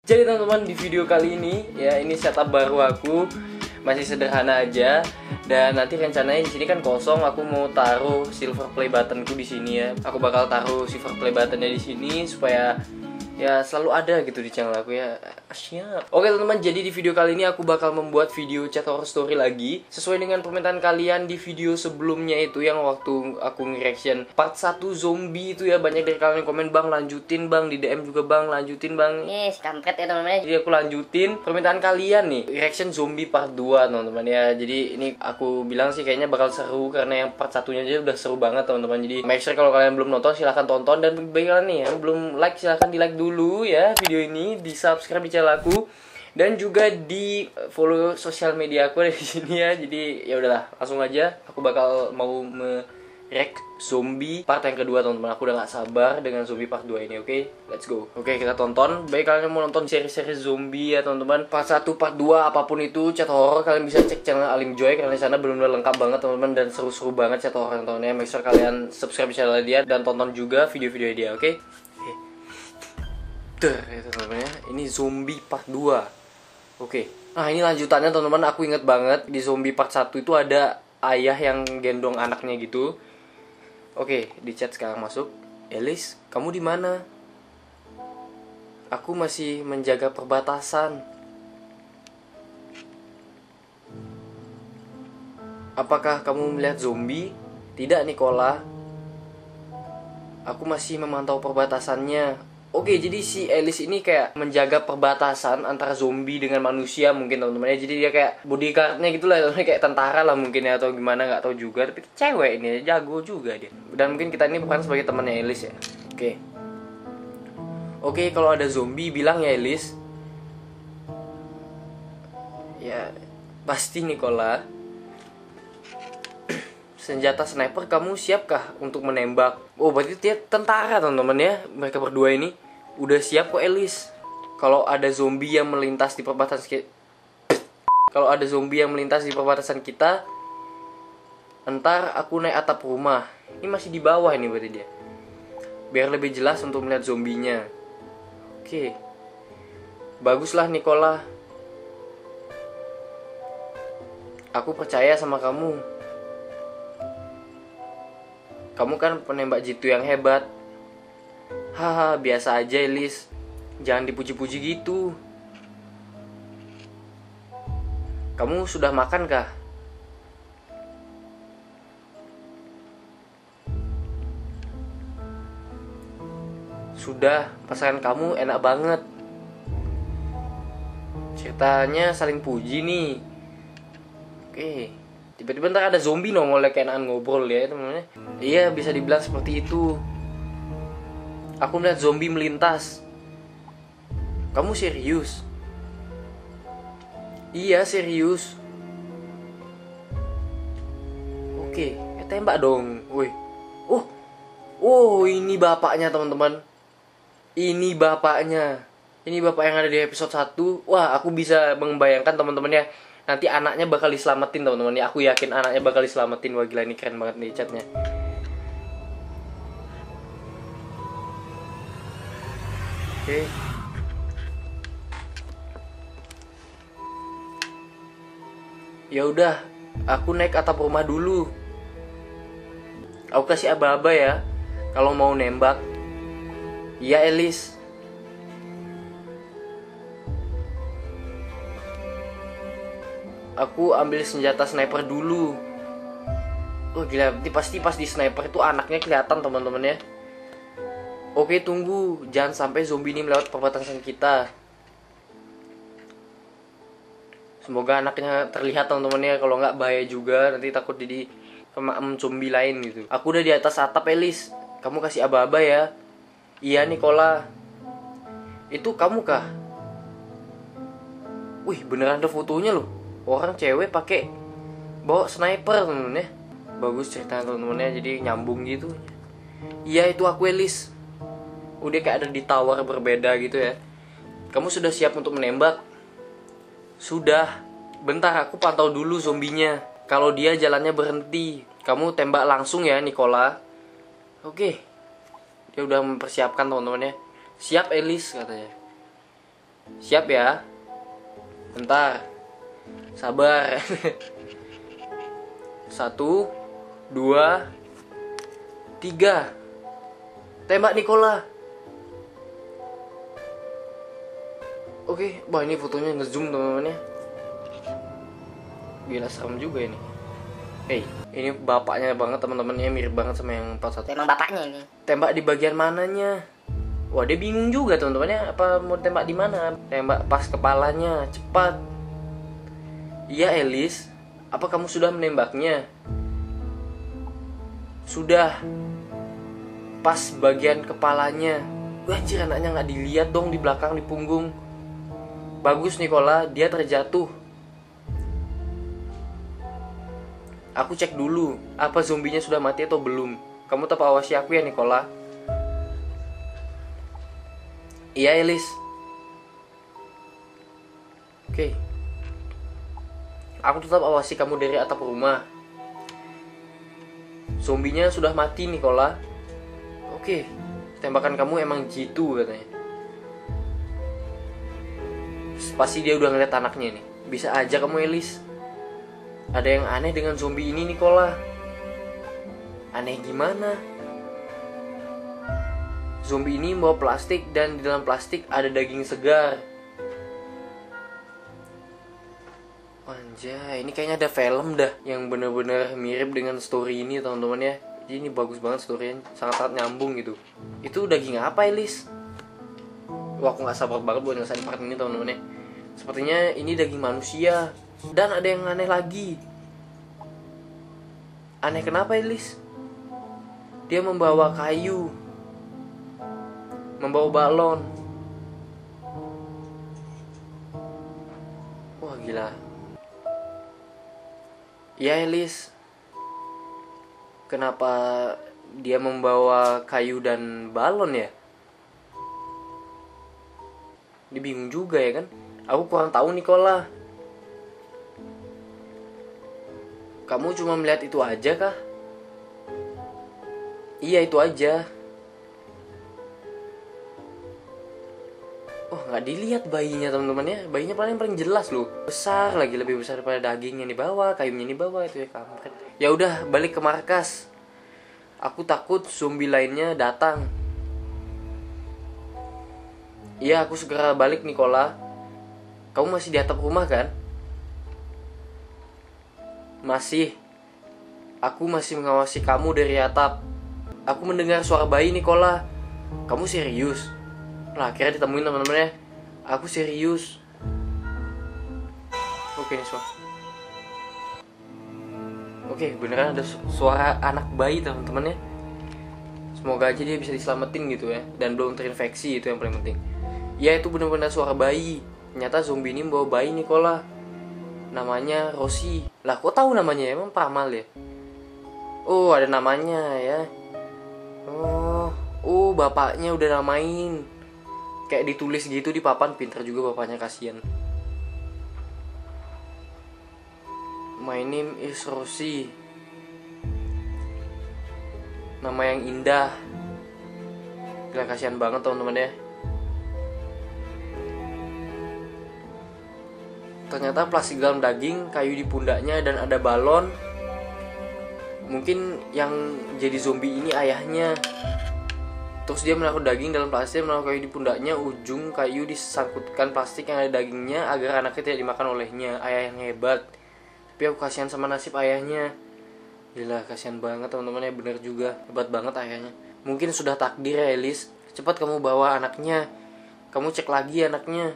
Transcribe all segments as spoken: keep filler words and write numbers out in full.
Jadi teman-teman, di video kali ini ya, ini setup baru aku, masih sederhana aja. Dan nanti rencananya di sini kan kosong, aku mau taruh silver play buttonku di sini ya. Aku bakal taruh silver play buttonnya di sini supaya ya selalu ada gitu di channel aku ya. Siap. Oke teman-teman, jadi di video kali ini aku bakal membuat video chat horror story lagi sesuai dengan permintaan kalian di video sebelumnya itu, yang waktu aku nge-reaction part satu zombie itu ya. Banyak dari kalian yang komen, "Bang, lanjutin Bang." Di D M juga, "Bang, lanjutin Bang." Yes, kampret ya teman-teman. Jadi aku lanjutin permintaan kalian nih, reaction zombie part dua teman-teman ya. Jadi ini aku bilang sih kayaknya bakal seru karena yang part satunya aja udah seru banget teman-teman. Jadi make sure kalau kalian belum nonton silahkan tonton, dan bagi kalian nih yang belum like silahkan di like dulu ya video ini, di subscribe di channel aku, dan juga di follow sosial media aku di sini ya. Jadi ya udahlah, langsung aja aku bakal mau me-react zombie part yang kedua teman-teman. Aku udah gak sabar dengan zombie part dua ini. Oke, okay? Let's go. Oke, okay, kita tonton. Baik kalian mau nonton seri-seri zombie ya teman-teman, part satu, part dua, apapun itu chat horror, kalian bisa cek channel Alim Joy karena di sana benar-benar lengkap banget teman-teman, dan seru-seru banget chat horror tontonnya. Make sure kalian subscribe channel dia dan tonton juga video-video dia. Oke, okay? Duh, ya teman-teman ya. Ini zombie part dua. Oke. Nah, ini lanjutannya teman-teman. Aku inget banget di zombie part satu itu ada ayah yang gendong anaknya gitu. Oke, di chat sekarang masuk. "Elis, kamu di mana?" "Aku masih menjaga perbatasan." "Apakah kamu melihat zombie?" "Tidak, Nicola. Aku masih memantau perbatasannya." Oke, jadi si Elis ini kayak menjaga perbatasan antara zombie dengan manusia mungkin teman-teman ya. Jadi dia kayak bodyguardnya gitu lah, kayak tentara lah mungkin ya, atau gimana nggak tahu juga. Tapi cewek ini jago juga dia. Dan mungkin kita ini bukan sebagai temannya Elis ya. Oke. Oke, kalau ada zombie bilang ya Elis. Ya, pasti Nicola. "Senjata sniper kamu siapkah untuk menembak?" Oh, berarti dia tentara teman-teman ya. Mereka berdua ini udah siap kok Elis. Kalau ada zombie yang melintas di perbatasan kita, kalau ada zombie yang melintas di perbatasan kita, entar aku naik atap rumah. Ini masih di bawah ini berarti dia, biar lebih jelas untuk melihat zombinya. Oke, baguslah Nicola. Aku percaya sama kamu. Kamu kan penembak jitu yang hebat. Haha, biasa aja Elis. Jangan dipuji-puji gitu. Kamu sudah makan kah? Sudah, masakan kamu enak banget. Ceritanya saling puji nih. Oke. Tiba-tiba ntar ada zombie nongol kayak enakan ngobrol ya teman-teman. Iya, bisa dibilang seperti itu. Aku melihat zombie melintas. Kamu serius? Iya, serius. Oke, ya tembak dong. Woi. Oh. Oh, ini bapaknya teman-teman. Ini bapaknya. Ini bapak yang ada di episode satu. Wah, aku bisa membayangkan teman-teman ya. Nanti anaknya bakal diselamatin teman-teman ya. Aku yakin anaknya bakal diselamatin. Wah gila, ini keren banget nih chatnya. Oke. Ya udah, aku naik atap rumah dulu. Aku kasih aba-aba ya kalau mau nembak. Iya Elis. Aku ambil senjata sniper dulu. Oh gila, pasti pas di sniper itu anaknya kelihatan teman-teman ya. Oke, tunggu, jangan sampai zombie ini melewat perbatasan kita. Semoga anaknya terlihat teman-teman ya, kalau nggak bahaya juga, nanti takut jadi kemaem zombie lain gitu. Aku udah di atas atap Elis. Kamu kasih aba-aba ya. Iya Nicola. Itu kamu kah? Wih, beneran ada fotonya loh. Orang cewek pakai bawa sniper temen-temen ya. Bagus ceritanya temen-temen ya, jadi nyambung gitu. Iya, itu aku Elis. Udah kayak ada di tower berbeda gitu ya. Kamu sudah siap untuk menembak? Sudah. Bentar, aku pantau dulu zombinya. Kalau dia jalannya berhenti, kamu tembak langsung ya Nicola. Oke. Dia udah mempersiapkan teman-teman ya. Siap Elis katanya. Siap ya. Bentar. Sabar. Satu, dua, tiga. Tembak Nikola. Oke, wah ini fotonya ngezoom teman-teman ya. Gila serem juga ini. Hey, ini bapaknya banget teman-temannya, mirip banget sama yang empat puluh satu. Emang bapaknya ini. Tembak di bagian mananya? Wah, dia bingung juga teman-temannya, apa mau tembak di mana? Tembak pas kepalanya, cepat. Iya, Elis. Apa kamu sudah menembaknya? Sudah. Pas bagian kepalanya. Wah, anjir, anaknya nggak dilihat dong di belakang, di punggung. Bagus Nikola, dia terjatuh. Aku cek dulu, apa zombinya sudah mati atau belum. Kamu tetap awasi aku ya Nikola. Iya Elis. Oke. Aku tetap awasi kamu dari atap rumah. Zombinya sudah mati Nikola. Oke. Tembakan kamu emang jitu katanya. Pasti dia udah ngeliat anaknya nih. Bisa aja kamu Elis. Ada yang aneh dengan zombie ini Nikola. Aneh gimana? Zombie ini bawa plastik dan di dalam plastik ada daging segar. Anjay, ini kayaknya ada film dah yang bener-bener mirip dengan story ini teman-teman ya. Jadi ini bagus banget story-nya, sangat-sangat nyambung gitu. Itu daging apa Elis? Wah, aku gak sabar banget buat ngerasain part ini teman-teman ya. Sepertinya ini daging manusia. Dan ada yang aneh lagi. Aneh kenapa Elis? Dia membawa kayu, membawa balon. Wah gila. Ya Elis, kenapa dia membawa kayu dan balon ya? Dia bingung juga ya kan. Aku kurang tahu Nikola. Kamu cuma melihat itu aja kah? Iya itu aja. Oh nggak dilihat bayinya teman-teman ya. Bayinya paling paling jelas loh. Besar lagi, lebih besar daripada dagingnya di bawah, kayunya di bawah itu ya kampret. Ya udah balik ke markas. Aku takut zombie lainnya datang. Iya aku segera balik Nikola. Kamu masih di atap rumah kan? Masih. Aku masih mengawasi kamu dari atap. Aku mendengar suara bayi Nikola. Kamu serius? Lah akhirnya ditemuin teman-teman ya. Aku serius. Oke nih suara. Oke beneran ada suara anak bayi teman-teman ya. Semoga aja dia bisa diselamatin gitu ya. Dan belum terinfeksi, itu yang paling penting. Ya itu bener-bener suara bayi. Ternyata zombie ini bawa bayi Nikola. Namanya Rosie. Lah kok tahu namanya? Emang peramal ya? Oh ada namanya ya. Oh, oh bapaknya udah namain. Kayak ditulis gitu di papan. Pinter juga bapaknya, kasihan. My name is Rosie. Nama yang indah. Gila kasihan banget teman-teman ya. Ternyata plastik dalam daging, kayu di pundaknya, dan ada balon. Mungkin yang jadi zombie ini ayahnya. Terus dia menaruh daging dalam plastik, menaruh kayu di pundaknya. Ujung kayu disangkutkan plastik yang ada dagingnya agar anaknya tidak dimakan olehnya. Ayah yang hebat. Tapi aku kasihan sama nasib ayahnya. Gila kasihan banget teman-teman ya, bener juga. Hebat banget ayahnya. Mungkin sudah takdir ya Elis. Cepat kamu bawa anaknya. Kamu cek lagi anaknya.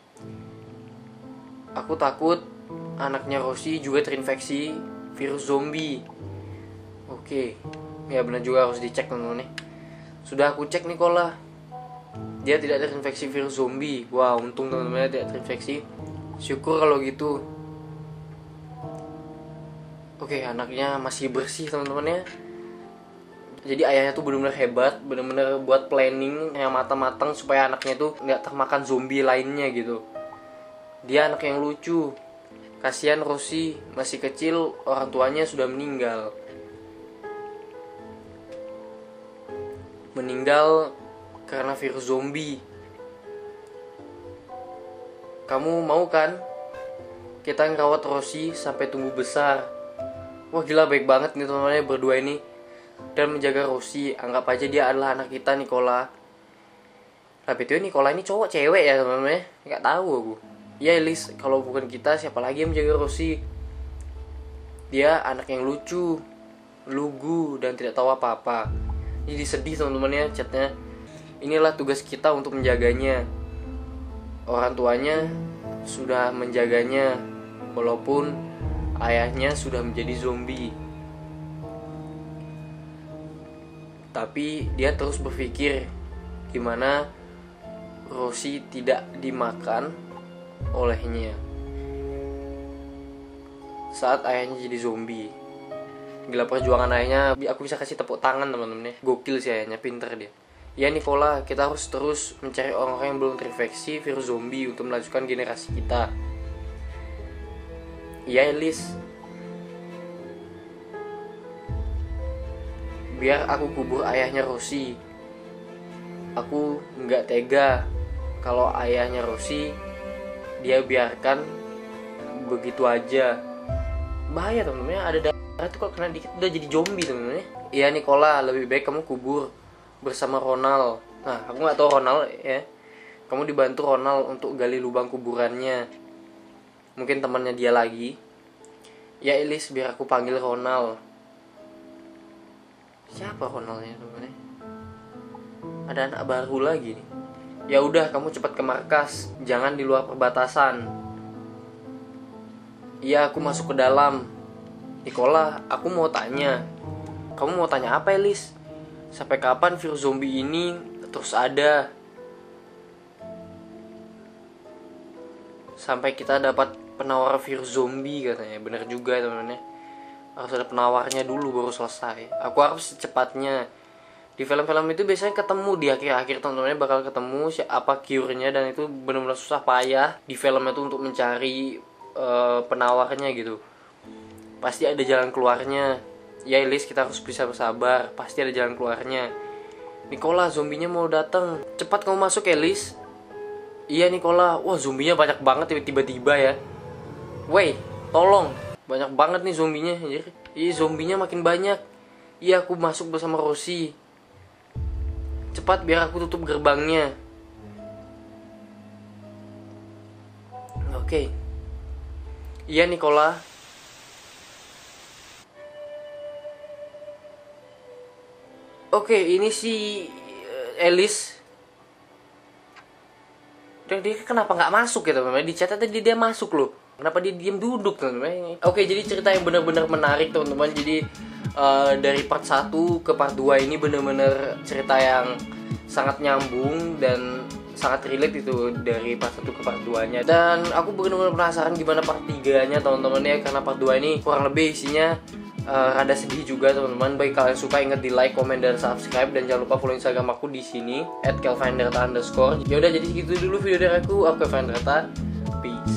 Aku takut anaknya Rosie juga terinfeksi virus zombie. Oke, ya benar juga harus dicek teman-teman nih. Sudah aku cek Nikola. Dia tidak terinfeksi virus zombie. Wah, untung teman-teman tidak terinfeksi. Syukur kalau gitu. Oke, anaknya masih bersih teman-teman ya. Jadi ayahnya tuh benar-benar hebat, benar-benar buat planning yang matang-matang supaya anaknya tuh nggak termakan zombie lainnya gitu. Dia anak yang lucu. Kasihan Rosie masih kecil, orang tuanya sudah meninggal. Meninggal karena virus zombie. kamu mau kan kita ngerawat Rosie sampai tumbuh besar? Wah gila, baik banget nih teman-teman berdua ini. Dan menjaga Rosie, anggap aja dia adalah anak kita Nicola. Tapi itu Nicola ini cowok cewek ya teman-teman, nggak tahu aku. Ya Elise, kalau bukan kita siapa lagi yang menjaga Rosie? Dia anak yang lucu, lugu, dan tidak tahu apa-apa. Jadi sedih teman-teman ya chatnya. Inilah tugas kita untuk menjaganya. Orang tuanya sudah menjaganya, walaupun ayahnya sudah menjadi zombie. Tapi dia terus berpikir gimana Rosie tidak dimakan olehnya saat ayahnya jadi zombie. Gila perjuangan ayahnya, aku bisa kasih tepuk tangan teman-teman ya. Gokil sih ayahnya, pinter dia. Ya Nicola, kita harus terus mencari orang-orang yang belum terinfeksi virus zombie untuk melanjutkan generasi kita. Ya Elise, biar aku kubur ayahnya Rosie. Aku nggak tega kalau ayahnya Rosie dia biarkan begitu aja. Bahaya temen-temen, ada darah tuh kalau kena dikit udah jadi zombie temen-temen. Iya Nicola, lebih baik kamu kubur bersama Ronald. Nah aku nggak tahu Ronald ya. Kamu dibantu Ronald untuk gali lubang kuburannya. Mungkin temannya dia lagi. Ya Elise, biar aku panggil Ronald. Siapa Ronaldnya temen-temen? Ada anak baru lagi nih. Ya udah, kamu cepat ke markas, jangan di luar perbatasan. Iya, aku masuk ke dalam. Nicola, aku mau tanya. Kamu mau tanya apa, Elise? Sampai kapan virus zombie ini terus ada? Sampai kita dapat penawar virus zombie katanya. Bener juga teman-teman. Harus ada penawarnya dulu baru selesai. Aku harus secepatnya. Di film-film itu biasanya ketemu di akhir-akhir teman-temannya bakal ketemu siapa cure-nya, dan itu benar-benar susah payah di film itu untuk mencari uh, penawarnya gitu. Pasti ada jalan keluarnya. Ya Elise, kita harus bisa bersabar, pasti ada jalan keluarnya. Nicola, zombinya mau datang. Cepat kamu masuk Elise. Iya Nicola, wah zombinya banyak banget tiba-tiba ya. Wey, tolong, banyak banget nih zombinya. Iya zombinya makin banyak. Iya aku masuk bersama Rosie. Cepat biar aku tutup gerbangnya. Oke. Iya Nicola. Oke, ini si Elise. Dan dia kenapa nggak masuk ya teman-teman? Di chat tadi dia masuk loh. Kenapa dia diam duduk teman-teman? Oke, jadi cerita yang benar-benar menarik teman-teman. Jadi Uh, dari part satu ke part dua ini bener-bener cerita yang sangat nyambung dan sangat relate itu dari part satu ke part dua nya. Dan aku bener-bener penasaran gimana part tiga nya teman-teman ya, karena part dua ini kurang lebih isinya uh, rada sedih juga teman-teman. Bagi kalian suka, ingat di like, komen, dan subscribe, dan jangan lupa follow Instagram aku di sini at kelvinderta underscore. Ya udah, jadi segitu dulu video dari aku. Aku Kelvinderta, peace.